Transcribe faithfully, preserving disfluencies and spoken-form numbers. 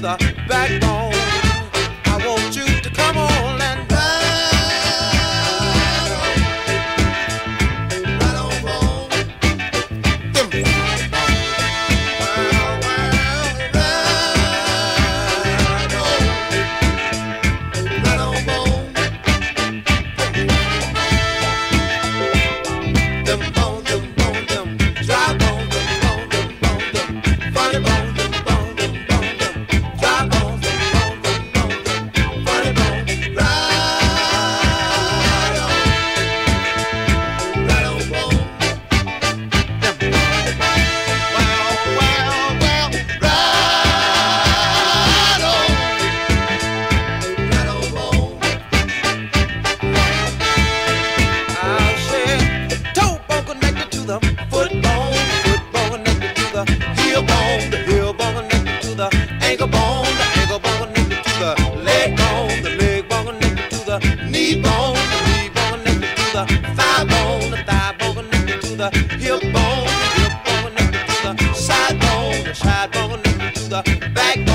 the backbone. I want you to come on and ride on, ride on home. Them well, well, ride on, ride on home. Them bone, them bone, them dry bone, them bone, them bone, them funny bone, them bone, them bone, them dry bone, them bone, them bone, them funny bone. Ride on, ride on bone. Them well, well, well, ride on, ride on bone. I said toe bone connected to the foot bone, foot bone connected to the heel bone, the heel bone connected to the ankle bone, the ankle bone connected to the leg bone, the leg bone connected to the knee bone, the knee bone connected to the thigh bone, the thigh bone connected to the hip bone, the hip bone connected to the side bone, the side bone connected to the back